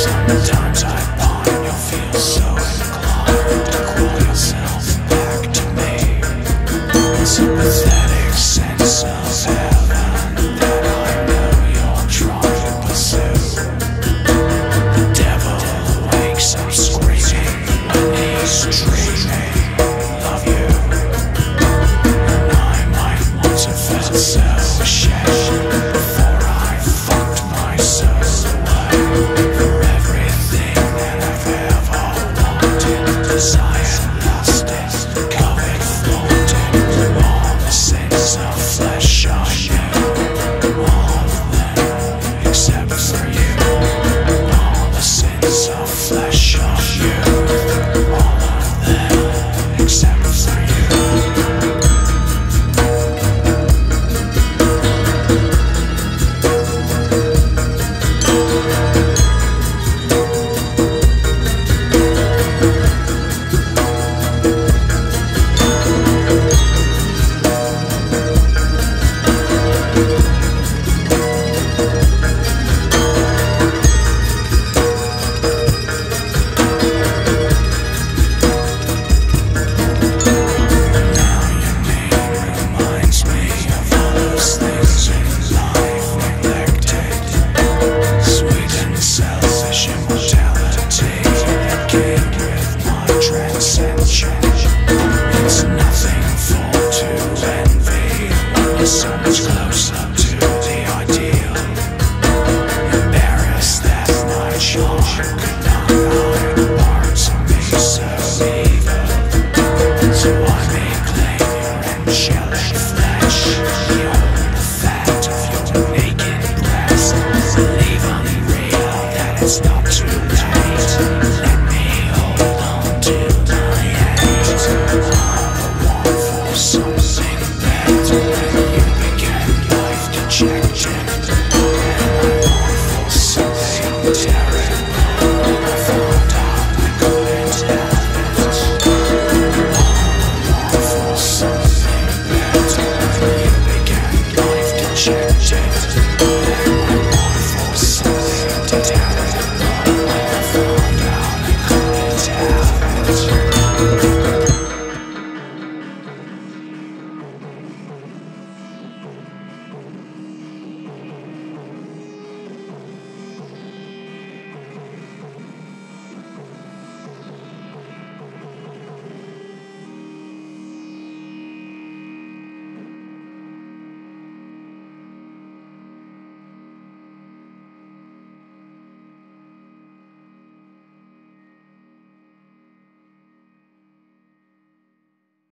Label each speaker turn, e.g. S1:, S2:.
S1: Sometimes I pine, you'll feel so inclined to call yourself back to me. A sympathetic sense of heaven that I know you're trying to pursue. The devil wakes up screaming when he's dreaming of you. And I might once have felt so ashamed before I fucked my soul away for everything that I've ever wanted, desired, lusted, covered, flaunted, all the sins of flesh I knew, all of them except for you, all the sins of flesh of you, all of them except for you. It's nothing for to envy when you're so much closer to the ideal. Embarrassed that my charm could not hide parts of me so evil. So I may claim your angelic flesh, behold the fat of your naked breast. Believe I'm real, that it's not true.